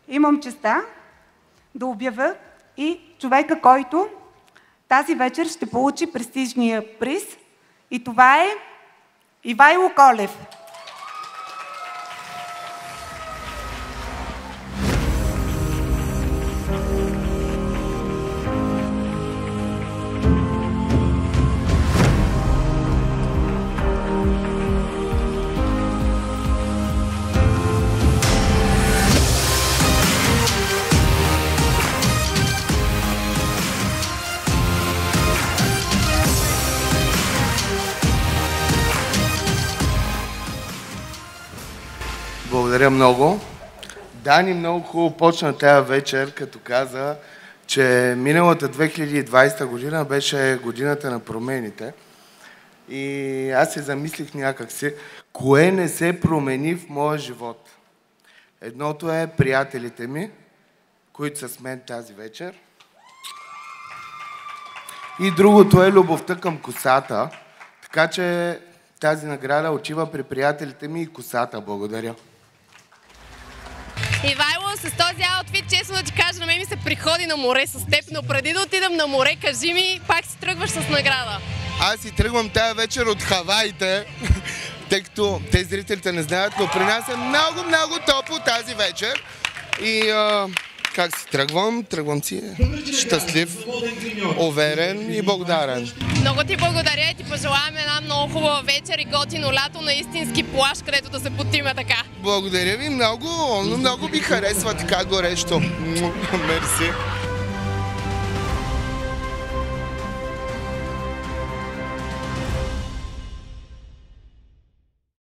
имам честта да обявя и човека, който тази вечер ще получи престижния приз. И това е Ивайло Колев. Благодаря много. Дани много хубаво почна тази вечер, като каза, че миналата 2020 година беше годината на промените. И аз се замислих някакси, кое не се промени в моя живот. Едното е приятелите ми, които са с мен тази вечер. И другото е любовта към косата. Така че тази награда отива при приятелите ми и косата. Благодаря. Ивайло, с този аутфит, честно да ти кажа, на мен ми се приходи на море с теб, но преди да отидем на море, кажи ми, пак си тръгваш с награда. Аз си тръгвам тази вечер от Хаваите, тъй като те зрителите не знаят, но при нас е много, много топло тази вечер. И как си тръгвам? Тръгвам си щастлив, уверен и благодарен. Много ти благодаря и ти пожелавам една много хубава вечер и готино лято на истински плаж, където да се потиме така. Благодаря ви много, много ми харесва така горещо. Мерси.